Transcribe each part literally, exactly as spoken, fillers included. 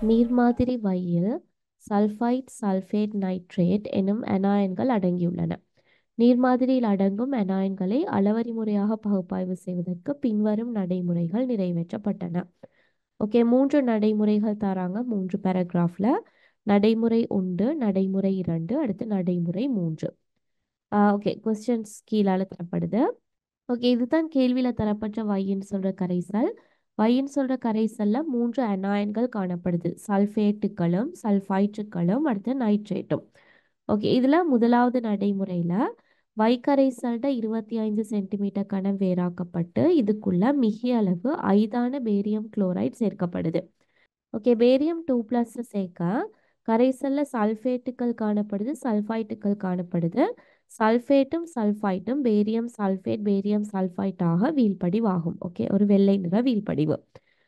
நீர்மாதிரி வையில் sulphite, sulphate, nitrate எனும் அனாயன்கள் அடங்கியுள்ளன. நீர்மாதிரியில் அடங்கும் அனாயன்களை அளவறி முறையாக பகுப்பாய்வு செய்வதற்கு பின்வரும் நடைமுறைகள் நிறைவேற்றப்பட்டன. ஓகே, மூன்று நடைமுறைகள் தராங்க மூன்று பேராகிராஃப்ல. நடைமுறை ஒன்று, நடைமுறை இரண்டு, அடுத்து நடைமுறை மூன்று. ஓகே, கொஸ்டின்ஸ் கீழால தரப்படுது. ஓகே, இதுதான் கேள்வியில தரப்பட்ட வைன்னு சொல்ற கரைசல். வைன்னு சொல்ற கரைசல்ல மூன்று அனாயன்கள் காணப்படுது. சல்ஃபேட்டுகளும் சல்ஃபைட்டுகளும் அடுத்து நைட்ரேட்டும். ஓகே, இதுல முதலாவது நடைமுறையில வைக்கரைசல்ட இருபத்தி ஐந்து சென்டிமீட்டர் கனம் வேறாக்கப்பட்டு இதுக்குள்ள மிக அளவு ஐதான பேரியம் குளோரைட் சேர்க்கப்படுது. ஓகே, பேரியம் டூ பிளஸ் சேர்க்க கரைசல்ல சல்ஃபேட்டுகள் காணப்படுது, சல்ஃபைட்டுகள் காணப்படுது. சல்ஃபேட்டும் சல்ஃபைட்டும் பேரியம் சல்ஃபேட் பேரியம் சல்ஃபைட்டாக வீழ்படிவாகும். ஓகே, ஒரு வெள்ளை நிற வீழ்படிவு.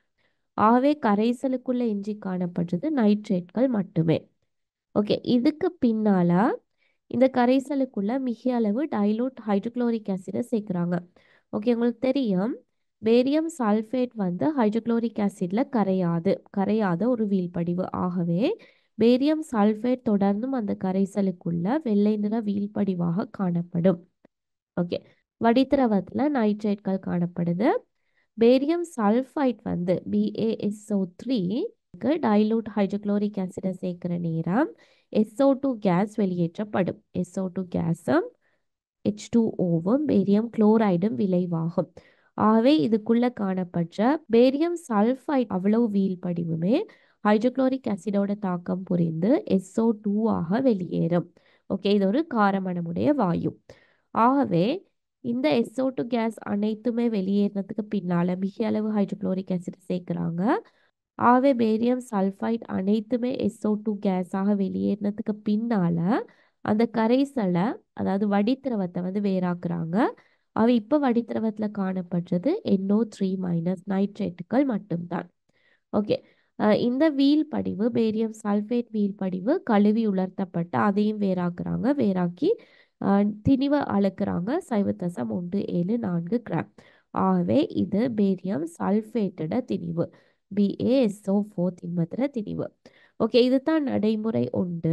ஆகவே கரைசலுக்குள்ள எஞ்சி காணப்படுறது நைட்ரேட்கள் மட்டுமே. ஓகே, இதுக்கு பின்னால இந்த கரைசலுக்குள்ள மிக அளவு டைலூட் ஹைட்ரோகுளோரிக் ஆசிடை சேர்க்குறாங்க. ஓகே, உங்களுக்கு தெரியும் பேரியம் சல்ஃபேட் வந்து ஹைட்ரோகுளோரிக் ஆசிட்ல கரையாது கரையாத ஒரு வீழ்படிவு. ஆகவே பேரியம் சல்ஃபேட் தொடர்ந்தும் அந்த கரைசலுக்குள்ள வெள்ளை நிற வீழ்படிவாக காணப்படும். ஓகே, வடித்திரவத்துல நைட்ரேட்கள் காணப்படுது. பேரியம் சல்ஃபைட் வந்து B A S O three dilute hydrochloric ஆசிடை சேர்க்கிற நேரம் எஸ் ஓ டூ கேஸ் வெளியேற்றப்படும். எஸ் ஓ டூ கேஸும் எச் டூ ஓவும் பேரியம் குளோரைடும் விளைவாகும். ஆகவே இதுக்குள்ள காணப்பட்ட பேரியம் சல்ஃபைட் அவ்வளவு வீழ்படிவுமே ஹைட்ரோகுளோரிக் ஆசிடோட தாக்கம் புரிந்து எஸ் ஓ டூ ஆக வெளியேறும். ஓகே, இது ஒரு காரமணமுடைய வாயு. ஆகவே இந்த எஸ் ஓ டூ கேஸ் அனைத்துமே வெளியேறினதுக்கு பின்னால மிக அளவு ஹைட்ரோகுளோரிக் ஆசிட் சேர்க்கிறாங்க. ஆகவே பேரியம் சல்ஃபைட் அனைத்துமே எஸ் ஓ டூ கேஸாக வெளியேறினதுக்கு பின்னால அந்த கரைசலை அதாவது வடித்திரவத்தை வந்து வேறாக்குறாங்க. அவை இப்போ வடித்திரவத்தில் காணப்படுறது என் ஓ த்ரீ மைனஸ் நைட்ரேட்டுகள் மட்டும்தான். ஓகே, இந்த வீழ்படிவு பேரியம் சல்ஃபேட் வீழ்படிவு கழுவி உலர்த்தப்பட்டு அதையும் வேறாக்குறாங்க. வேறாக்கி திணிவை அளக்குறாங்க சைவத்தசம் ஒன்று ஏழு நான்கு கிராம். ஆகவே இது பேரியம் சல்ஃபேட்டோட திணிவு, B A S O four திண்மத்திர திணிவு. ஓகே, இதுதான் நடைமுறை ஒன்று.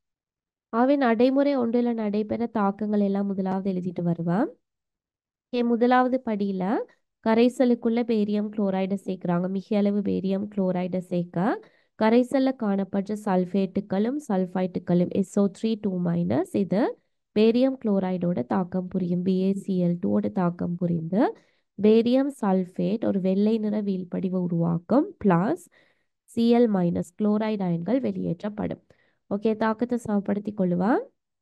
ஆகவே நடைமுறை ஒன்றில் நடைபெற தாக்கங்கள் எல்லாம் முதலாவது எழுதிட்டு வருவேன். முதலாவது படியில கரைசலுக்குள்ள பேரியம் குளோரைடை சேர்க்கிறாங்க. மிக அளவு பேரியம் குளோரைடை சேர்க்க கரைசல்ல காணப்பட்ட சல்ஃபேட்டுகளும் சல்ஃபைட்டுகளும் S O three two minus இது பேரியம் குளோரைடோட தாக்கம் புரியும். B A C L two ஓட தாக்கம் புரிந்து பேரியம் சல்ஃபேட் ஒரு வெள்ளை நிற வீழ்படிவு உருவாக்கும். பிளஸ் சிஎல் மைனஸ் குளோரைடு அயன்கள் வெளியேற்றப்படும். ஓகே, தாக்கத்தை சமப்படுத்தி கொள்ளுவான்.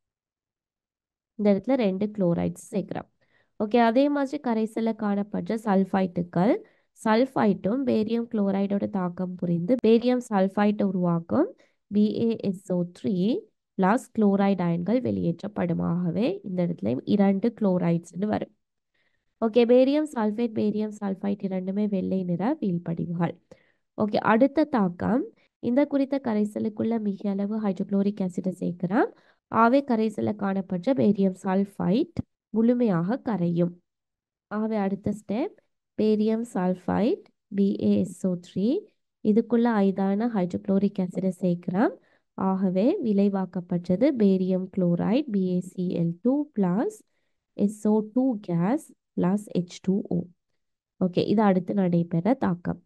இந்த இடத்துல ரெண்டு குளோரைட்ஸ் சேர்க்கிறோம். ஓகே, அதே மாதிரி கரைசல்ல காணப்படுற சல்ஃபைட்டுகள் சல்ஃபைட்டும் பேரியம் குளோரைடோட தாக்கம் புரிந்து பேரியம் சல்ஃபைட்டை உருவாக்கும். B A S O three plus chloride அயன்கள் வெளியேற்றப்படும். ஆகவே இந்த இடத்துல இரண்டு குளோரைட்ஸ்னு வரும். ஓகே, பேரியம் சல்ஃபேட் பேரியம் சல்ஃபைட் இரண்டுமே வெள்ளை நிற வீழ்படிவுகள். ஓகே, அடுத்த தாக்கம் இந்த குறித்த கரைசலுக்குள்ள மிக அளவு ஹைட்ரோகுளோரிக் ஆசிடை சேர்க்கிறோம். ஆகவே கரைசல்ல காணப்பட்ட பேரியம் சல்ஃபைட் முழுமையாக கரையும். ஆகவே அடுத்த step barium sulphite B A S O three இதுக்குள்ள ஐதான ஹைட்ரோகுளோரிக் ஆசிடை சேர்க்கிறோம். ஆகவே விளைவாக்கப்பட்டது barium chloride B A C L two plus S O two gas plus H two O. Okay, இது அடுத்து நடைபெற தாக்கம்.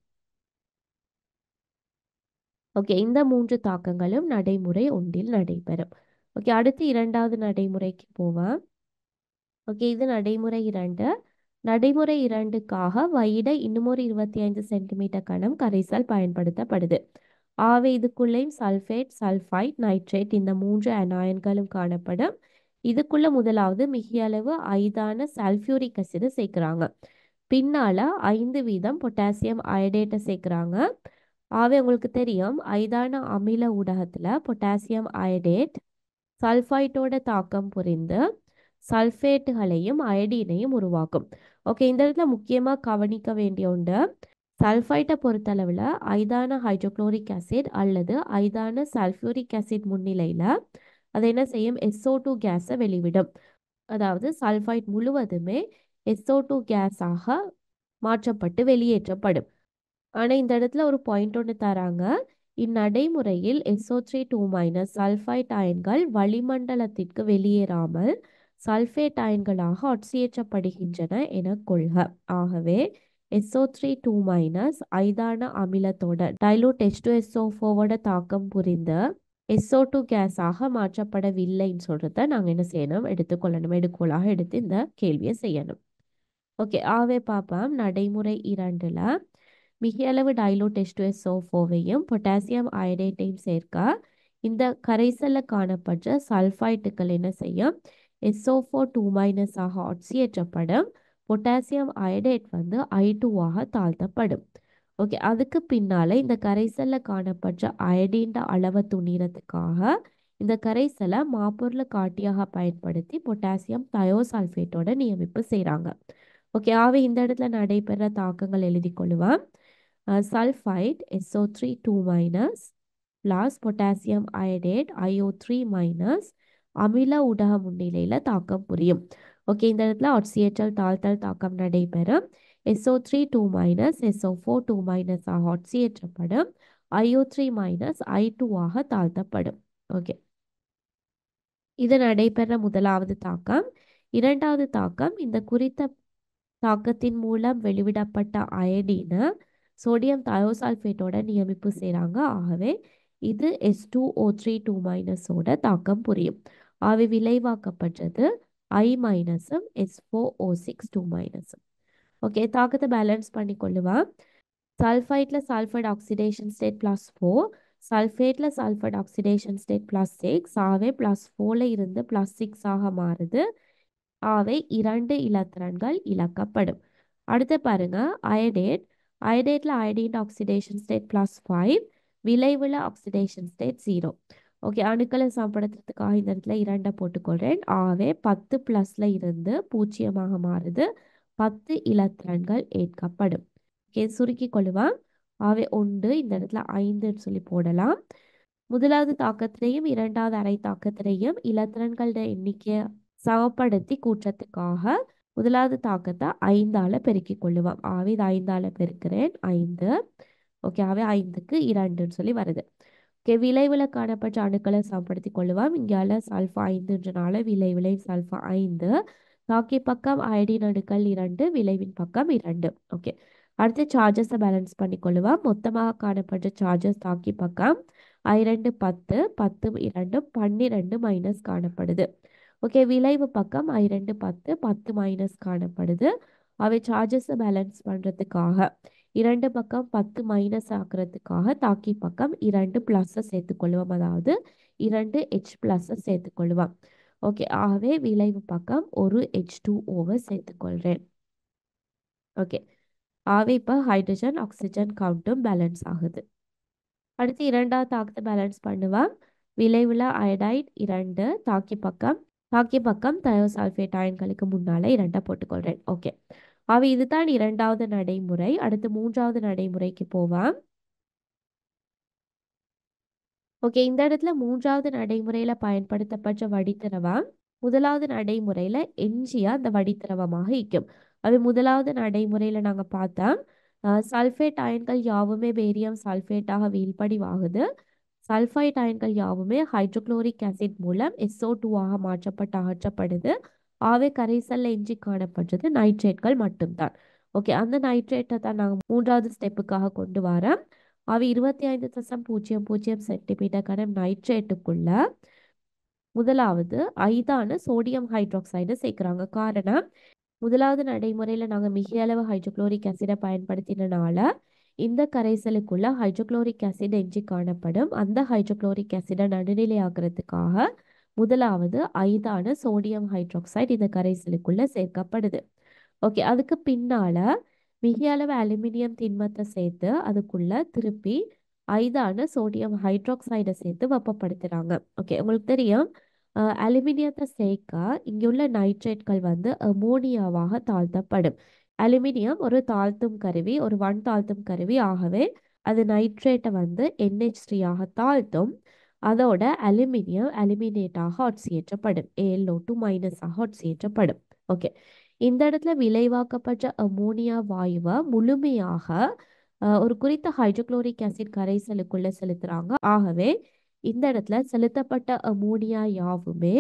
ஓகே, இந்த மூன்று தாக்கங்களும் நடைமுறை ஒன்றில் நடைபெறும். ஓகே, அடுத்து இரண்டாவது நடைமுறைக்கு போவேன். ஓகே, இது நடைமுறை இரண்டு. நடைமுறை இரண்டுக்காக வையிட இன்னும் ஒரு இருபத்தி ஐந்து சென்டிமீட்டர் கனம் கரைசல் பயன்படுத்தப்படுது. ஆகவே இதுக்குள்ளேயும் சல்ஃபேட் சல்ஃபைட் நைட்ரேட் இந்த மூன்று அனாயன்களும் காணப்படும். இதுக்குள்ள முதலாவது மிக அளவு ஐதான சல்ஃபியூரிக் அசிட் சேர்க்கிறாங்க. பின்னால ஐந்து வீதம் பொட்டாசியம் அயடேட்டை சேர்க்கிறாங்க. ஆகவே உங்களுக்கு தெரியும் ஐதான அமில ஊடகத்துல பொட்டாசியம் அயடேட் சல்ஃபைட்டோட தாக்கம் புரிந்து சல்ஃபேட்டுகளையும் அயடீனையும் உருவாக்கும். ஓகே, இந்த இடத்துல முக்கியமா கவனிக்க வேண்டிய ஒன்று, சல்ஃபைட்டை பொறுத்தளவில் ஐதான ஹைட்ரோகுளோரிக் ஆசிட் அல்லது ஐதான சல்ஃபியூரிக் ஆசிட் முன்னிலையில் அது என்ன செய்யும், எஸ் ஓ டூ கேஸை வெளிவிடும். அதாவது சல்ஃபைட் முழுவதுமே எஸ் ஓ டூ கேஸாக மாற்றப்பட்டு வெளியேற்றப்படும். ஆனால் இந்த இடத்துல ஒரு பாயிண்ட் ஒன்று தராங்க, இந்நடைமுறையில் S O three two minus sulphite அயன்கள் வளிமண்டலத்திற்கு வெளியேறாமல் சல்ஃபேட் அயன்களாக ஒட்சியேற்றப்படுகின்றன என கொள்க. ஆகவே S O three two minus ஐதான அமிலத்தோட dilute H two S O ஃபோரோட தாக்கம் புரிந்த எஸ் ஓ டூ கேஸாக மாற்றப்படவில்லைன்னு சொல்றத நாங்கள் என்ன செய்யணும், எடுத்துக்கொள்ளணும். எடுக்கோளாக எடுத்து இந்த கேள்வியை செய்யணும். ஓகே, ஆவே பார்ப்போம். நடைமுறை இரண்டுல மிக அளவு dilute H two S O ஃபோரையும் பொட்டாசியம் அயடைட்டையும் சேர்க்க இந்த கரைசலில் காணப்பட்ட சல்ஃபைட்டுகள் என்ன செய்யும், S O four two minus ஆக ஆக்சியேற்றப்படும். பொட்டாசியம் அயடைட் வந்து ஐ டூவாக தாழ்த்தப்படும். ஓகே, அதுக்கு பின்னால இந்த கரைசலில் காணப்பட்ட அயடின் அளவை துணிறதுக்காக இந்த கரைசலை மாப்பொருளை காட்டியாக பயன்படுத்தி பொட்டாசியம் தயோசல்ஃபேட்டோட நியமிப்பு செய்கிறாங்க. ஓகே, ஆவே இந்த இடத்துல நடைபெற தாக்கங்கள் எழுதி கொள்ளுவோம். Sulphite S O three two minus plus potassium iodate I O three minus அமில ஊடக முன்னிலையில் தாக்கம் புரியும். ஓகே, இந்த இடத்துல ஆக்சியேற்றல் தாழ்த்தல் தாக்கம் நடைபெறும். S O three two minus S O four two minus ஆக ஆக்சியேற்றப்படும். I O three minus I two ஆக தாழ்த்தப்படும். ஓகே, இது நடைபெற முதலாவது தாக்கம். இரண்டாவது தாக்கம், இந்த குறித்த தாக்கத்தின் மூலம் வெளிவிடப்பட்ட அயடின சோடியம் தயோசல்ஃபேட்டோட நியமிப்பு செய்கிறாங்க. ஆகவே இது S two O three two மைனஸோட தாக்கம் புரியும். ஆகவே விளைவாக்கப்பட்டது ஐ மைனஸும் S four O six two மைனஸும். ஓகே, தாக்கத்தை பேலன்ஸ் பண்ணி கொள்ளுவோம். சல்ஃபைட்டில் sulphite oxidation state plus four, சல்ஃபேட்டில் sulphite oxidation state plus six. ஆகவே ப்ளஸ் ஃபோரில் இருந்து ப்ளஸ் சிக்ஸாக மாறுது. ஆகவே இரண்டு இலத்திரன்கள் இழக்கப்படும். அடுத்து பாருங்க, அயடேட். அயடேட்டில் iodine oxidation state plus five, விளைவுல ஆக்சிடேஷன் ஸ்டேட் ஜீரோ. ஓகே, அணுக்களை சமப்படுத்துறதுக்காக இந்த இடத்துல இரண்டை போட்டுக்கொள்கிறேன். ஆகவே பத்து ப்ளஸில் இருந்து பூஜ்ஜியமாக மாறுது. பத்து இலத்திரன்கள் ஏற்கப்படும். ஓகே, சுருக்கி கொள்ளுவான். ஆகவே ஒன்று இந்த இடத்துல ஐந்துன்னு சொல்லி போடலாம். முதலாவது தாக்கத்திலையும் இரண்டாவது அரை தாக்கத்திலையும் இலத்திரன்களோட எண்ணிக்கையை சமப்படுத்தி கூற்றத்துக்காக முதலாவது தாக்கத்தை ஐந்தால பெருக்கி கொள்ளுவோம். ஆகவே இது ஐந்தால பெருக்கிறேன், ஐந்து. ஓகே, ஆகவே ஐந்துக்கு இரண்டுன்னு சொல்லி வருது. ஓகே, விளைவில் காணப்பட்ட அணுக்களை சமப்படுத்தி கொள்ளுவோம். இங்கால சல்ஃபா ஐந்துன்றனால விளைவிலை சல்ஃபா ஐந்து. தாக்கி பக்கம் அயடின் அணுக்கள் இரண்டு, விளைவின் பக்கம் இரண்டு. ஓகே, அடுத்து சார்ஜஸை பேலன்ஸ் பண்ணி கொள்ளுவோம். மொத்தமாக காணப்பட்ட சார்ஜஸ் தாக்கி பக்கம் இரண்டு பத்து, பத்து இரண்டு பன்னிரெண்டு மைனஸ் காணப்படுது. ஓகே, விளைவு பக்கம் இரண்டு பத்து, பத்து மைனஸ் காணப்படுது. அவை சார்ஜஸை பேலன்ஸ் பண்ணுறதுக்காக இரண்டு பக்கம் பத்து மைனஸ் ஆக்குறதுக்காக தாக்கி பக்கம் இரண்டு ப்ளஸ்ஸை சேர்த்துக்கொள்வோம். அதாவது இரண்டு ஹெச் ப்ளஸ்ஸை சேர்த்துக்கொள்வோம். ஓகே, ஆகவே விளைவு பக்கம் ஒரு ஹெச் டூ ஓவை சேர்த்துக்கொள்கிறேன். ஓகே, ஆகவே இப்போ ஹைட்ரஜன் ஆக்சிஜன் கவுண்ட்டும் பேலன்ஸ் ஆகுது. அடுத்து இரண்டாவது தாக்கத்தை பேலன்ஸ் பண்ணுவோம். விளைவுல அயடைட் இரண்டு, தாக்கி பக்கம் தாக்கி பக்கம் தயோசல்ஃபேட் அயன்களுக்கு முன்னால இரண்டை போட்டுக்கொள்கிறேன். ஓகே, அவை இதுதான் இரண்டாவது நடைமுறை. அடுத்து மூன்றாவது நடைமுறைக்கு போவோம். ஓகே, இந்த இடத்துல மூன்றாவது நடைமுறையில பயன்படுத்தப்பட்ட வடித்திரவம் முதலாவது நடைமுறையில எஞ்சிய அந்த வடித்திரவமாக இருக்கும். அது முதலாவது நடைமுறையில நாங்க பார்த்தோம், சல்ஃபேட் அயன்கள் யாவுமே பேரியம் சல்ஃபேட்டாக வீழ்படிவாகுது. சல்ஃபைட் அயன்கள் யாவுமே ஹைட்ரோக்ளோரிக் ஆசிட் மூலம் எஸ் ஓ டூ ஆக மாற்றப்பட்டு அகற்றப்படுது. ஆவே கரைசல்ல எஞ்சி காணப்படுறது நைட்ரேட்கள் மட்டும்தான். ஓகே, அந்த நைட்ரேட்டை தான் நாங்கள் மூன்றாவது ஸ்டெப்புக்காக கொண்டு வரோம். அவை இருபத்தி ஐந்து தசம் பூஜ்ஜியம் பூஜ்ஜியம் சென்டிமீட்டர் கனம் நைட்ரேட்டுக்குள்ள முதலாவது ஐதான சோடியம் ஹைட்ராக்சைடு சேர்க்குறாங்க. காரணம், முதலாவது நடைமுறையில் நாங்கள் மிக அளவு ஹைட்ரோக்ளோரிக் ஆசிடை பயன்படுத்தினால இந்த கரைசலுக்குள்ள ஹைட்ரோக்ளோரிக் ஆசிட் எஞ்சி காணப்படும். அந்த ஹைட்ரோக்ளோரிக் ஆசிடை நடுநிலை ஆகிறதுக்காக முதலாவது ஐதான சோடியம் ஹைட்ராக்சைடு இந்த கரைசலுக்குள்ள சேர்க்கப்படுது. ஓகே, அதுக்கு பின்னால மிக அளவு அலுமினியம் திண்மத்தை சேர்த்து அதுக்குள்ள திருப்பி ஐதான சோடியம் ஹைட்ராக்சைடை சேர்த்து வெப்பப்படுத்துறாங்க. ஓகே, உங்களுக்கு தெரியும், அலுமினியத்தை சேர்க்க இங்குள்ள நைட்ரேட்கள் வந்து அமோனியாவாக தாழ்த்தப்படும். அலுமினியம் ஒரு தாழ்த்தும் கருவி, ஒரு வன் தாழ்த்தும் கருவி. ஆகவே அது நைட்ரேட்டை வந்து என் ஹெச் த்ரீ ஆக தாழ்த்தும். அதோட அலுமினியம் அலுமினேட்டாக ஆட்சியேற்றப்படும், A L O two minus ஆக ஆட்சியேற்றப்படும். ஓகே, இந்த இடத்துல விளைவாக்கப்பட்ட அமோனியா வாயுவை முழுமையாக அஹ், ஒரு குறித்த ஹைட்ரோகுளோரிக் ஆசிட் கரைசலுக்குள்ள செலுத்துறாங்க. ஆகவே இந்த இடத்துல செலுத்தப்பட்ட அமோனியா யாவுமே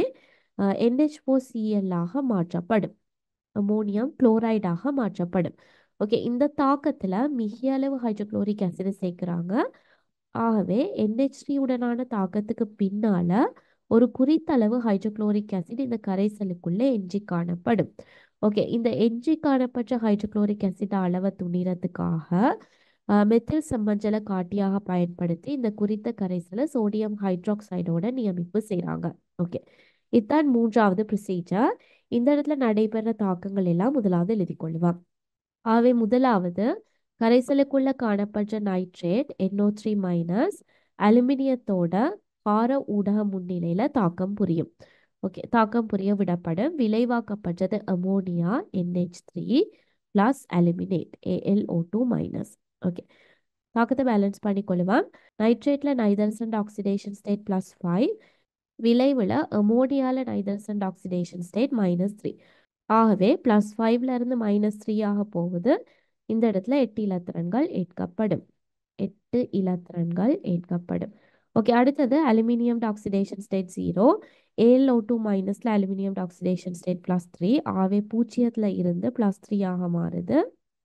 NH4Cl ஆக மாற்றப்படும். அமோனியம் குளோரைடாக மாற்றப்படும். ஓகே, இந்த தாக்கத்துல மிக அளவு ஹைட்ரோகுளோரிக் ஆசிட் சேர்க்கிறாங்க. ஆகவே NH3 உடனான தாக்கத்துக்கு பின்னால ஒரு குறித்தளவு ஹைட்ரோகுளோரிக் ஆசிட் இந்த கரைசலுக்குள்ள எஞ்சி காணப்படும். ஓகே, இந்த எஞ்சி காணப்பட்ட ஹைட்ரோகுளோரிக் ஆசிட் அளவை துணிறதுக்காக மெத்தில் செம்மஞ்சளை காட்டியாக பயன்படுத்தி இந்த குறித்த கரைசலை சோடியம் ஹைட்ராக்சைடோட நியமிப்பு செய்கிறாங்க. ஓகே, இதுதான் மூன்றாவது ப்ரொசீஜர். இந்த இடத்துல நடைபெற தாக்கங்கள் எல்லாம் முதலாவது எழுதி கொள்ளுவான். ஆகவே முதலாவது கரைசலுக்குள்ள காணப்பட்ட நைட்ரேட் NO த்ரீ மைனஸ் அலுமினியத்தோட கார ஊடக முன்னிலையில தாக்கம் புரியும். ஓகே, தாக்கம் புரிய விடப்படும். விளைவாக்கப்பட்டது ammonia NH three plus aluminate A L O two minus. Okay, தாக்கத்தை பேலன்ஸ் பண்ணிக்கொள்ளுவான். நைட்ரேட்ல நைதரசன் ஆக்சிடேஷன் ஸ்டேட் பிளஸ் ஃபைவ், விளைவுல அமோனியால நைதரசன் ஆக்சிடேஷன் ஸ்டேட் மைனஸ் த்ரீ. ஆகவே பிளஸ் ஃபைவ்ல இருந்து மைனஸ் த்ரீ ஆக போகுது. இந்த இடத்துல எட்டு இலத்திரன்கள் ஏற்கப்படும். எட்டு இலத்திரன்கள் ஏற்கப்படும். ஓகே, அடுத்தது aluminium oxidation state zero, A L O two மைனஸ்ல aluminium oxidation state plus three. ஆகவே பூஜ்ஜியத்துல இருந்து பிளஸ் த்ரீ ஆக மாறுது.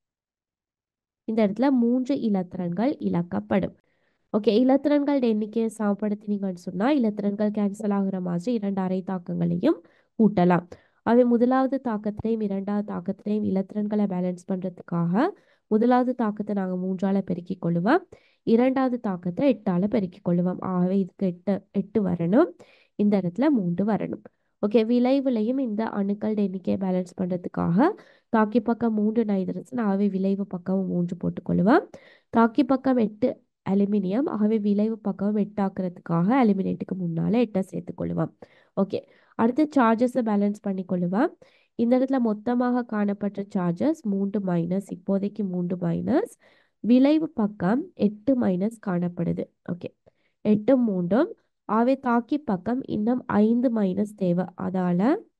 இந்த இடத்துல மூன்று இலத்திரன்கள் இழக்கப்படும். ஓகே, இலத்திரன்கள் எண்ணிக்கையை சமப்படுத்தினீங்கன்னு சொன்னா இலத்திரன்கள் கேன்சல் ஆகுற மாதிரி இரண்டு அரை தாக்கங்களையும் கூட்டலாம். அவை முதலாவது தாக்கத்திலையும் இரண்டாவது தாக்கத்திலையும் இலத்திரன்களை பேலன்ஸ் பண்றதுக்காக முதலாவது தாக்கத்தை நாங்கள் மூன்றால பெருக்கிக் கொள்ளுவோம், இரண்டாவது தாக்கத்தை எட்டால பெருக்கிக் கொள்ளுவோம். ஆகவே இதுக்கு எட்டு எட்டு வரணும், இந்த இடத்துல மூன்று வரணும். ஓகே, விளைவுலையும் இந்த அணுக்கள் எண்ணிக்கையை பேலன்ஸ் பண்றதுக்காக தாக்கி பக்கம் மூன்று நைதரசன், ஆகவே விளைவு பக்கம் மூன்று போட்டுக்கொள்ளுவோம். தாக்கி பக்கம் எட்டு அலுமினியம், ஆகவே விளைவு பக்கம் எட்டாக்குறதுக்காக அலுமினேட்டுக்கு முன்னால எட்டை சேர்த்துக்கொள்ளுவோம். ஓகே, அடுத்து சார்ஜஸை பேலன்ஸ் பண்ணிக்கொள்ளுவோம். இந்த இடத்துல மொத்தமாக காணப்பட்ட சார்ஜஸ் மூன்று மைனஸ், இப்போதைக்கு மூன்று மைனஸ், விளைவு பக்கம் எட்டு மைனஸ் காணப்படுது. ஓகே, எட்டு மூன்றும், ஆகவே தாக்கி பக்கம் இன்னும் ஐந்து மைனஸ் தேவை. அதால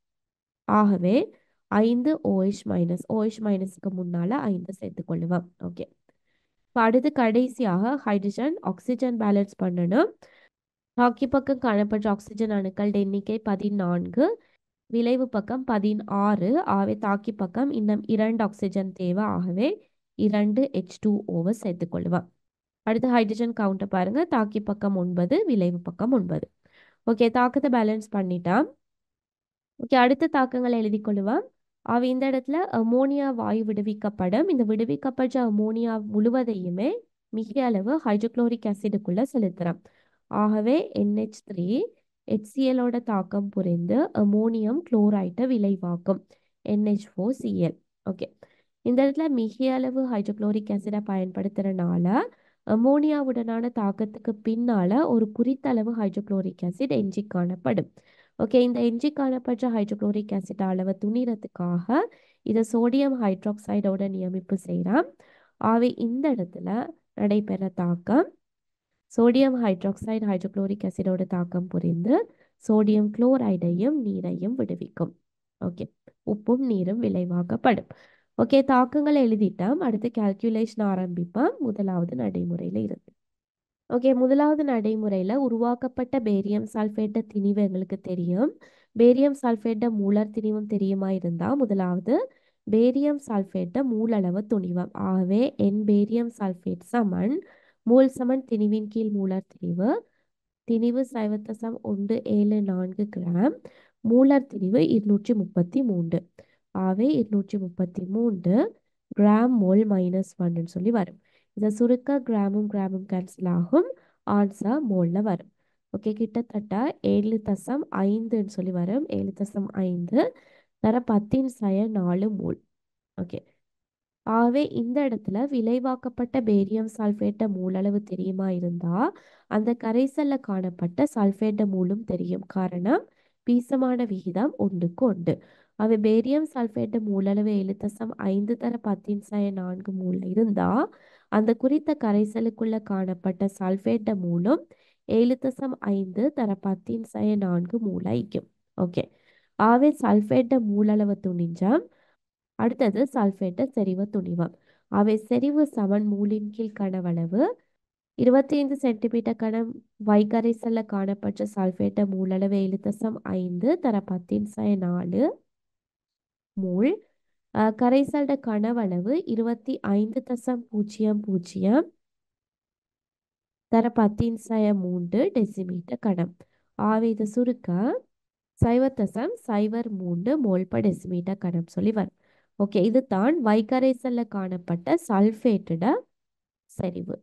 ஆகவே ஐந்து OH மைனஸ், OH மைனஸ்க்கு முன்னால ஐந்து சேர்த்துக்கொள்ளுவோம். ஓகே, இப்போ அடுத்து கடைசியாக ஹைட்ரஜன் ஆக்சிஜன் பேலன்ஸ் பண்ணணும். தாக்கி பக்கம் காணப்பட்ட ஆக்சிஜன் அணுக்கள் எண்ணிக்கை பதினான்கு, விளைவு பக்கம் பதினாறு. ஆகவே தாக்கி பக்கம் இன்னும் இரண்டு ஆக்சிஜன் தேவை. ஆகவே இரண்டு எச் டூ ஓவை சேர்த்துக்கொள்ளுவோம். அடுத்து ஹைட்ரஜன் கவுண்டை பாருங்க. தாக்கி பக்கம் ஒன்பது, விளைவு பக்கம் ஒன்பது. ஓகே, தாக்கத்தை பேலன்ஸ் பண்ணிட்டா. ஓகே, அடுத்த தாக்கங்களை எழுதி கொள்ளுவோம். அவை இந்த இடத்துல அமோனியா வாயு விடுவிக்கப்படும். இந்த விடுவிக்கப்பட்ட அமோனியா முழுவதையுமே மிக அளவு ஹைட்ரோகுளோரிக் ஆசிடுக்குள்ள செலுத்துறோம். ஆகவே NH த்ரீ HClோட தாக்கம் புரிந்து அமோனியம் குளோரைட்டை விளைவாக்கும் NH ஃபோர் Cl. ஓகே, இந்த இடத்துல மிக அளவு ஹைட்ரோகுளோரிக் ஆசிடை பயன்படுத்துறதுனால அமோனியாவுடனான தாக்கத்துக்கு பின்னால ஒரு குறித்தளவு ஹைட்ரோகுளோரிக் ஆசிட் எஞ்சி காணப்படும். ஓகே, இந்த எஞ்சி காணப்பட்ட ஹைட்ரோகுளோரிக் ஆசிட் அளவை துணிறதுக்காக இதை சோடியம் ஹைட்ராக்சைடோட நியமிப்பு செய்கிறோம். ஆகவே இந்த இடத்துல நடைபெற தாக்கம் சோடியம் ஹைட்ராக்சைடு ஹைட்ரோகுளோரிக் ஆசிடோட தாக்கம் புரிந்து சோடியம் குளோரைடையும் நீரையும் விடுவிக்கும். ஓகே, உப்பும் நீரும் விளைவாக்கப்படும். ஓகே, தாக்கங்களை எழுதிட்டோம். அடுத்து கால்குலேஷன் ஆரம்பிப்போம். முதலாவது நடைமுறையில் இருந்து. ஓகே, முதலாவது நடைமுறையில் உருவாக்கப்பட்ட பேரியம் சல்ஃபேட்ட திணிவு எங்களுக்கு தெரியும். பேரியம் சல்ஃபேட்ட மூலர் திணிவும் தெரியுமா இருந்தால் முதலாவது பேரியம் சல்ஃபேட்ட மூலளவு துணிவம். ஆகவே என் பேரியம் சல்ஃபேட் சமன் மூல் சமன் திணிவின் கீழ் மூலர் திணிவு. திணிவு சைவத்தசம் ஒன்று ஏழு நான்கு கிராம், மூலர் திணிவு இருநூற்றி முப்பத்தி மூன்று. ஆகவே இருநூற்றி முப்பத்தி மூன்று கிராம் மோல் மைனஸ் ஒன்னு சொல்லி வரும். இதை சுருக்க கிராமும் கிராமும் கேன்சல் ஆகும், ஆன்சர் மோல்ல வரும். ஓகே, கிட்டத்தட்ட ஏழு தசம் ஐந்துன்னு சொல்லி வரும். ஏழு தசம் ஐந்து தர பத்தின் சய நாலு மோல். ஓகே, ஆகவே இந்த இடத்துல விளைவாக்கப்பட்ட பேரியம் சல்ஃபேட்ட மூலளவு தெரியுமா இருந்தா அந்த கரைசல்ல காணப்பட்ட சல்ஃபேட்ட மூலும் தெரியும். காரணம் பீசமான விகிதம் ஒன்றுக்கு ஒன்று. அவை பேரியம் சல்ஃபேட்ட மூலளவு ஏழு தசம் ஐந்து தர பத்தின் சய நான்கு மூல இருந்தா அந்த குறித்த கரைசலுக்குள்ள காணப்பட்ட சல்ஃபேட்ட மூலம் ஏழு தசம் ஐந்து தர பத்தின் சய நான்கு மூலாய்க்கும். ஓகே, ஆகவே சல்ஃபேட்ட மூலளவு துணிஞ்சா அடுத்தது சல்ஃபேட்ட செறிவு துணிவம். அவை செறிவு சமன் மூலின் கீழ் கனவளவு இருபத்தி ஐந்து சென்டிமீட்டர் கனம் வைகரைசல்ல காணப்பட்ட சல்பேட்ட மூலளவு ஏழு தசம் ஐந்து தர பத்தின் சய நாலு மூல் அஹ், கரைசல்ட கனவளவு இருபத்தி ஐந்து தசம் பூஜ்ஜியம் பூஜ்ஜியம் தர பத்தின் சய மூன்று டெசிமீட்டர் கனம். ஆவி இது சுருக்க சைவர் தசம் சைவர் மூன்று மோல் பர் டெசிமீட்டர் கனம் சொல்லி வரும். ஓகே, இது தான் வைகரைசல்ல காணப்பட்ட சல்பேட்டோட செறிவு.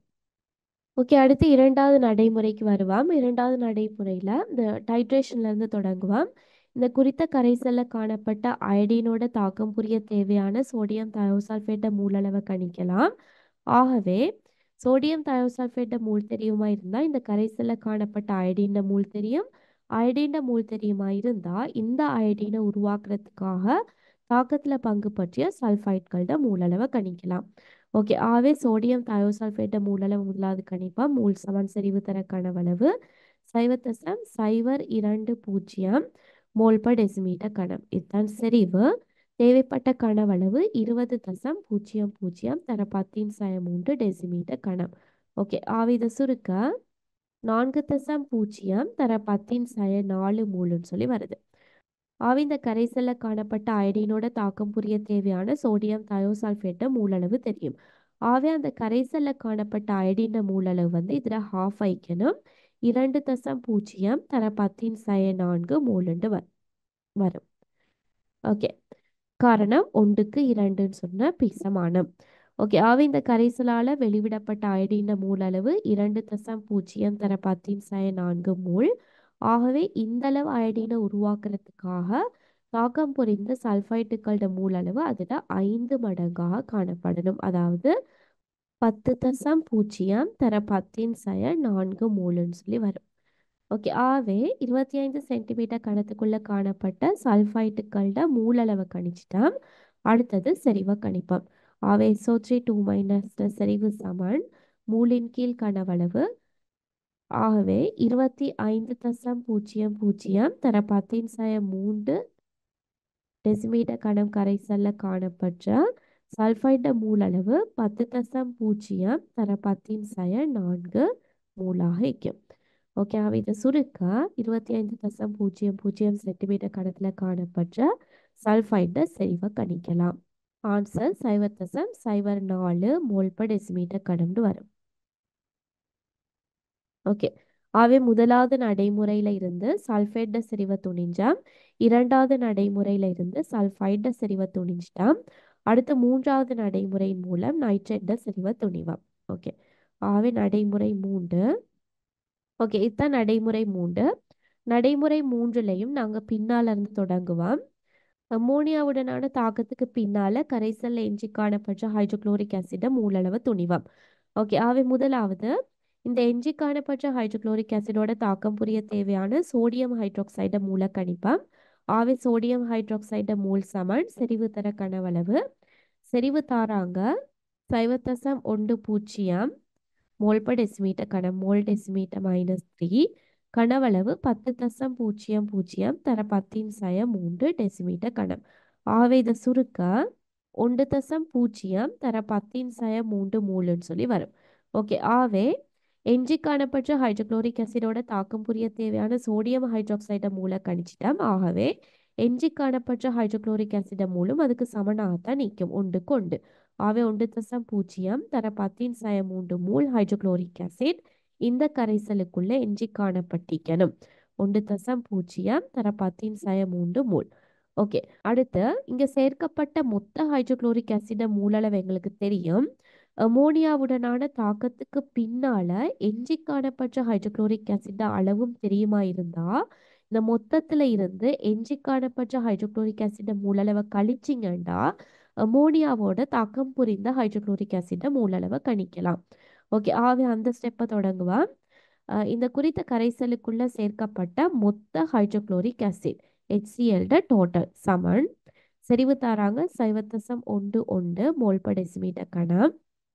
ஓகே, அடுத்து இரண்டாவது நடைமுறைக்கு வருவாம். இரண்டாவது நடைமுறையில் இந்த டைட்ரேஷன்லேருந்து தொடங்குவாம். இந்த குறித்த கரைசலில் காணப்பட்ட அயடினோட தாக்கம் புரிய தேவையான சோடியம் தயோசல்ஃபேட்டை மூலளவை கணிக்கலாம். ஆகவே சோடியம் தயோசல்ஃபேட்டை மூல் தெரியுமா இருந்தால் இந்த கரைசலில் காணப்பட்ட அயடின மூல் தெரியும். அயடின மூல் தெரியுமா இருந்தால் இந்த அயடினை உருவாக்குறதுக்காக தாக்கத்தில் பங்கு பற்றிய சல்ஃபைட்களோட மூலளவை கணிக்கலாம். ஓகே, ஆகவே சோடியம் தயோசல்ஃபேட்டை மூலளவு முதலாவது கணிப்போம். மூல் சமன் செறிவு தர கனவளவு சைவர் தசம் சைவர் இரண்டு பூஜ்ஜியம் மோல் பர் டெசிமீட்டர் கனம். இதுதான் செறிவு. தேவைப்பட்ட கனவளவு இருபது தசம் பூஜ்ஜியம் பூஜ்ஜியம் தர பத்தின் சய மூன்று டெசிமீட்டர் கனம். ஓகே, ஆகவே இதை சுருக்க நான்கு தசம் பூஜ்ஜியம் தர பத்தின் சய நாலு மூலுன்னு சொல்லி வருது. ஆவி இந்த கரைசலில் காணப்பட்ட அயடினோட தாக்கம் புரிய தேவையான சோடியம் தயோசல்ஃபேட்டை மூலளவு தெரியும். ஆகவே அந்த கரைசலில் காணப்பட்ட அயடின மூலளவு வந்து இதில் ஹாஃப் வைக்கணும். இரண்டு தசம் பூஜ்ஜியம் தர பத்தின் சய நான்கு மூலுண்டு வரும். ஓகே, காரணம் ஒன்றுக்கு இரண்டுன்னு சொன்ன பிசமானம். ஓகே, ஆகவே இந்த கரைசலால் வெளிவிடப்பட்ட அயடின மூலளவு இரண்டு தசம் பூஜ்ஜியம் தர பத்தின் சய நான்கு மூல். ஆகவே இந்த அளவு அயடினை உருவாக்குறதுக்காக தாக்கம் புரிந்த சல்ஃபைட்டுகளோட மூலளவு அதில் ஐந்து மடங்காக காணப்படணும். அதாவது பத்து தசம் பூஜ்ஜியம் தர பத்தின் சய நான்கு மூலுன்னு சொல்லி வரும். ஓகே, ஆகவே இருபத்தி ஐந்து சென்டிமீட்டர் கணத்துக்குள்ள காணப்பட்ட சல்ஃபைட்டுகளோட மூலளவை கணிச்சிட்டோம். அடுத்தது செறிவை கணிப்போம். ஆகவே எஸ்ஓ த்ரீ டூ மைனஸ் செறிவு சமன் மூலின் கீழ் கனவளவு. ஆகவே இருபத்தி ஐந்து தசம் பூஜ்ஜியம் பூஜ்ஜியம் தர பத்தின் சய மூன்று டெசிமீட்டர் கனம் கரைசல்ல காணப்பட்ட சல்ஃபைட மூலளவு பத்து தசம் பூஜ்ஜியம் தர பத்தின் சய நான்கு மூலாக இருக்கும். ஓகே, ஆகவே இதை சுருக்க இருபத்தி ஐந்து தசம் பூஜ்ஜியம் பூஜ்ஜியம் சென்டிமீட்டர் கணத்தில் காணப்பட்ட சல்ஃபைட செறிவை கணிக்கலாம். ஆன்சர் சைவர் தசம் சைவர் நாலு மோல் பர் டெசிமீட்டர் கனம்னு வரும். ஓகே, ஆகவே முதலாவது நடைமுறையில இருந்து சல்ஃபேட்ட செறிவை துணிஞ்சாம். இரண்டாவது நடைமுறையில இருந்து சல்ஃபைட செறிவை துணிஞ்சிட்டாம். அடுத்து மூன்றாவது நடைமுறையின் மூலம் நைட்ரேட்ட செறிவை துணிவாம். ஓகே, ஆகவே நடைமுறை மூன்று. ஓகே, இதுதான் நடைமுறை மூன்று. நடைமுறை மூன்றுலையும் நாங்கள் பின்னால இருந்து தொடங்குவோம். அம்மோனியாவுடனான தாக்கத்துக்கு பின்னால கரைசல்ல எஞ்சி காணப்பட்ட ஹைட்ரோக்ளோரிக் ஆசிட மூலளவு துணிவாம். ஓகே, ஆகவே முதலாவது இந்த எஞ்சி காணப்பட்ட ஹைட்ரோக்ளோரிக் ஆசிடோட தாக்கம் புரிய தேவையான சோடியம் ஹைட்ரோக்சைட மூல கணிப்பாம். ஆகவே சோடியம் ஹைட்ரோக்சைட மூல் சமன் செறிவு தர கனவளவு. செறிவு தாராங்க சைவர் தசம் ஒன்று பூஜ்ஜியம் மோல் பர் டெசிமீட்டர் கனம். Mole decimetre minus three. கனவளவு பத்து தசம் பூஜ்ஜியம் பூஜ்ஜியம் தர பத்தின் சய மூன்று டெசிமீட்டர் கனம். ஆகவே இதை சுருக்க ஒன்று தசம் பூஜ்ஜியம் தர பத்தின் சய மூன்று மூலுன்னு சொல்லி வரும். ஓகே, ஆகவே எஞ்சி காணப்பட்ட ஹைட்ரோக்ளோரிக் ஆசிடோட தாக்கம் புரிய தேவையான சோடியம் ஹைட்ரோக்சைட மூல கணிச்சிட்டோம். ஆகவே எஞ்சி காணப்பட்ட ஹைட்ரோக்ளோரிக் ஆசிட மூலம் அதுக்கு சமனாகத்தான் நீக்கும் ஒன்றுக்கு ஒன்று. ஆகவே ஒன்று தசம் பூஜ்ஜியம் தர பத்தின் சய மூன்று மூல் ஹைட்ரோக்ளோரிக் ஆசிட் இந்த கரைசலுக்குள்ள எஞ்சி காணப்பட்டிக்கணும். ஒன்று தசம் பூஜ்ஜியம் தர பத்தின் சய மூன்று மூல். ஓகே, அடுத்து இங்க சேர்க்கப்பட்ட மொத்த ஹைட்ரோக்ளோரிக் ஆசிட மூலளவு எங்களுக்கு தெரியும். அமோனியாவுடனான தாக்கத்துக்கு பின்னால எஞ்சி காணப்பட்ட ஹைட்ரோக்ளோரிக் ஆசிட் அளவும் தெரியுமா இருந்தா இந்த மொத்தத்துல இருந்து எஞ்சி காணப்பட்ட ஹைட்ரோக்ளோரிக் ஆசிட மூலளவை கழிச்சிங்கண்டா அமோனியாவோட தாக்கம் புரிந்த ஹைட்ரோக்ளோரிக் ஆசிட மூலளவை கணிக்கலாம். ஓகே, ஆகவே அந்த ஸ்டெப்பை தொடங்குவான். இந்த குறித்த கரைசலுக்குள்ள சேர்க்கப்பட்ட மொத்த ஹைட்ரோக்ளோரிக் ஆசிட் HCl டோட்டல் சமன் செறிவு தாராங்க சைவர் தசம் ஒன்று ஒன்று மோல் பர் டெசிமீட்டர் கனம்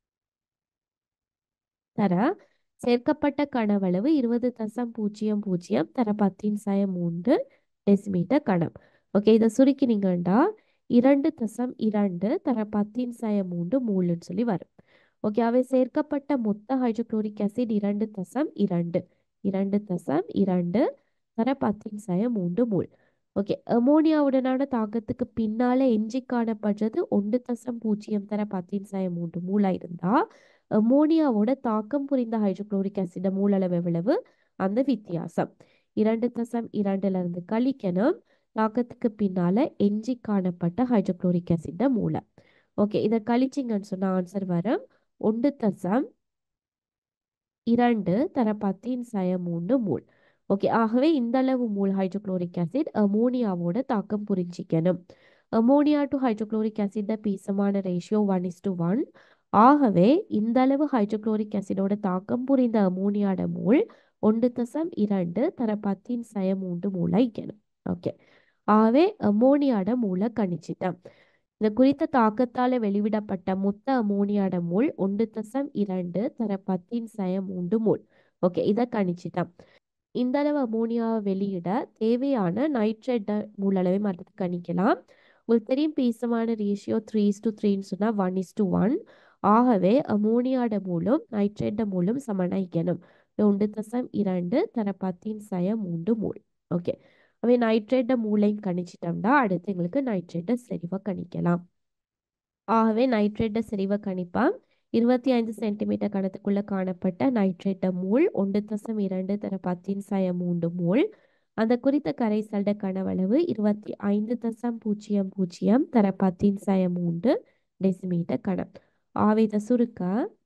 தர சேர்க்கப்பட்ட கனவளவு இருபது தசம் பூஜ்ஜியம் பூஜ்ஜியம் தர பத்தின் சய மூன்று டெசிமீட்டர் கனம். ஓகே, இதை சுருக்கினீங்கண்டா இரண்டு தசம் இரண்டு தர பத்தின் சய மூன்று மூல்னு சொல்லி வரும். ஓகே, அவை சேர்க்கப்பட்ட மொத்த ஹைட்ரோகுளோரிக் ஆசிட் இரண்டு தசம் இரண்டு இரண்டு தசம் இரண்டு தர பத்தின் சய மூன்று மூல். ஓகே, அமோனியாவுடனான தாக்கத்துக்கு பின்னால எஞ்சி காணப்படுறது ஒன்று தசம் பூஜ்ஜியம் தர பத்தின் சய மூன்று மூலா இருந்தா அமோனியாவோட தாக்கம் புரிந்த ஹைட்ரோகுளோரிக் ஆசிட் மூலளவு எவ்வளவு, அந்த வித்தியாசம் இரண்டு தசம் இரண்டுல இருந்து கழிக்கணும் தாக்கத்துக்கு பின்னால எஞ்சி காணப்பட்ட ஹைட்ரோகுளோரிக் ஆசிட் மூல. ஓகே, இதை கழிச்சிங்கன்னு சொன்ன ஆன்சர் வரும் ஒன்று தசம் இரண்டு தர பத்தின் சய மூன்று மூல். ஓகே, ஆகவே இந்த அளவு மூல் ஹைட்ரோகுளோரிக் ஆசிட் அமோனியாவோட தாக்கம் புரிஞ்சிக்கணும். அமோனியா டு ஹைட்ரோகுளோரிக் ஆசிட் பீசமான ratio one is to one. ஆகவே இந்த அளவு ஹைட்ரோகுளோரிக் ஆசிடோட தாக்கம் புரிந்த அமோனியாட மூல் ஒன்று தசம் இரண்டு தர பத்தின் சய மூன்று மூலாய்க்கணும். ஓகே, ஆகவே அமோனியாட மூலை கணிச்சிட்டோம். இந்த குறித்த தாக்கத்தால வெளிவிடப்பட்ட மொத்த அமோனியாட மூல் ஒன்று தசம் இரண்டு தர பத்தின் சய மூன்று மூல். ஓகே, இதை கணிச்சிட்டோம். இந்த அளவு அமோனியாவை வெளியிட தேவையான நைட்ரேட் மூலளவை மருந்து கணிக்கலாம். உங்களுக்கு தெரியும் பீசமான ரேஷியோ த்ரீ இஸ் டு த்ரீன்னு சொன்னால் ஒன் இஸ் டு ஒன். ஆகவே அமோனியாட மூலம் நைட்ரேட் மூலம் சமனாய்க்கணும். ஒன்று தசம் இரண்டு தர பத்தின் சய மூன்று மூல். ஓகே, அவை நைட்ரேட் மூலையும் கணிச்சிட்டோம்னா அடுத்து எங்களுக்கு நைட்ரேட் செறிவை கணிக்கலாம். ஆகவே நைட்ரேட் செறிவை கணிப்பாம் இருபத்தி ஐந்து சென்டிமீட்டர் கணத்துக்குள்ள காணப்பட்ட நைட்ரேட் மூல் ஒன்று தசம் இரண்டு தர பத்தின் சய மூன்று மூல். அந்த குறித்த கரைசல்ட கனவளவு இருபத்தி ஐந்து தசம் பூஜ்ஜியம் பூஜ்ஜியம் தர பத்தின் சய மூன்று டெசிமீட்டர் கணம். ஆவித சுருக்க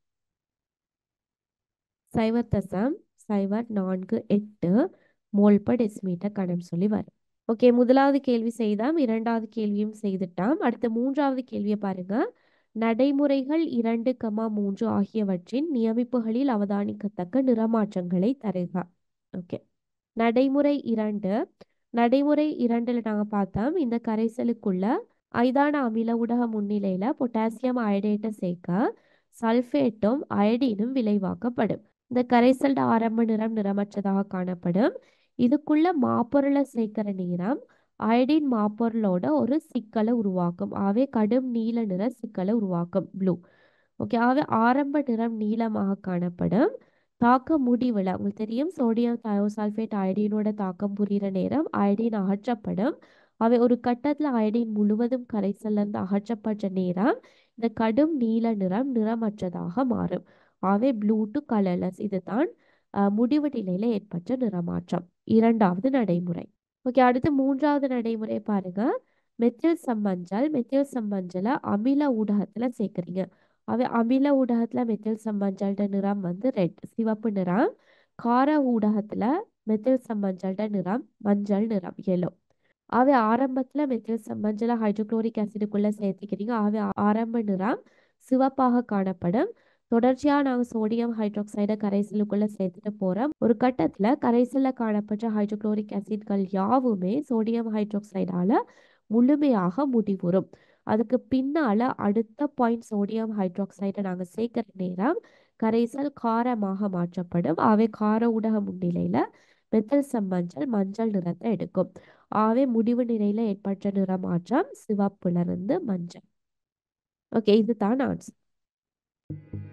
சைவர் தசம் சைவர் நான்கு எட்டு மோல் பர் டெசிமீட்டர் கணம் சொல்லி வரும். ஓகே, முதலாவது கேள்வி செய்தாம், இரண்டாவது கேள்வியும் செய்துட்டாம். அடுத்த மூன்றாவது கேள்வியை பாருங்க. நடைமுறைகள் இரண்டு கமா மூன்று ஆகியவற்றின் நியமிப்புகளில் அவதானிக்கத்தக்க நிறமாற்றங்களை தருக. ஓகே, நடைமுறை இரண்டு நடைமுறை இரண்டுல நாங்க பார்த்தோம் இந்த கரைசலுக்குள்ள ஐதான அமில ஊடக முன்னிலையில பொட்டாசியம் அயடேட்டை சேர்க்க சல்ஃபேட்டும் அயடினும் விளைவாக்கப்படும். இந்த கரைசல் ஆரம்ப நிறம் நிறமற்றதாக காணப்படும். இதுக்குள்ள மாப்பொருளை சேர்க்கிற நேரம் அயடின் மாப்பொருளோட ஒரு சிக்கலை உருவாக்கும். ஆகவே கடும் நீல நிற சிக்கலை உருவாக்கும், ப்ளூ. ஓகே, ஆகவே ஆரம்ப நிறம் நீளமாக காணப்படும். தாக்க முடிவில் உங்களுக்கு தெரியும் சோடியம் தயோசல்ஃபேட் அயடினோட தாக்கம் புரிகிற நேரம் அயடின் அகற்றப்படும். அவை ஒரு கட்டத்தில் அயடின் முழுவதும் கரைசல்ல இருந்து அகற்றப்பட்ட நேரம் இந்த கடும் நீல நிறம் நிறமற்றதாக மாறும். ஆகவே ப்ளூ டு கலர்லெஸ். இதுதான் முடிவு நிலையில ஏற்பட்ட நிறமாற்றம், இரண்டாவது நடைமுறை. ஓகே, அடுத்து மூன்றாவது நடைமுறை பாருங்க. மெத்தில் சம்மஞ்சள் மெத்தில் சம்மஞ்சளை அமில ஊடகத்துல சேர்க்குறீங்க. அவை அமில ஊடகத்துல மெத்தில் சம்மஞ்சள்ட நிறம் வந்து ரெட், சிவப்பு நிறம். கார ஊடகத்துல மெத்தில் சம்மஞ்சள்ட நிறம் மஞ்சள் நிறம், எல்லோ. ஆகவே ஆரம்பத்துல மெத்தில் சம்மஞ்சளை ஹைட்ரோகுளோரிக் ஆசிடுக்குள்ள சேர்த்துக்கிறீங்க. ஆகவே ஆரம்ப நிறம் சிவப்பாக காணப்படும். தொடர்ச்சியாக நாங்கள் சோடியம் ஹைட்ராக்சைடை கரைசலுக்குள்ள சேர்த்துட்டு போறோம். ஒரு கட்டத்துல கரைசல்ல காணப்பட்ட ஹைட்ரோகுளோரிக் ஆசிட்கள் யாவுமே சோடியம் ஹைட்ராக்சைடால முழுமையாக முடிவுறும். அதுக்கு பின்னால அடுத்த பாயிண்ட் சோடியம் ஹைட்ராக்சைடை நாங்கள் சேர்க்கிற நேரம் கரைசல் காரமாக மாற்றப்படும். ஆகவே கார ஊடக முன்னிலையில மெத்தில் சம்மஞ்சள் மஞ்சள் நிறத்தை எடுக்கும். ஆகவே முடிவு நிலையில ஏற்பட்ட நிறமாற்றம் சிவப்புல இருந்து மஞ்சள். ஓகே, இதுதான் ஆன்சர்.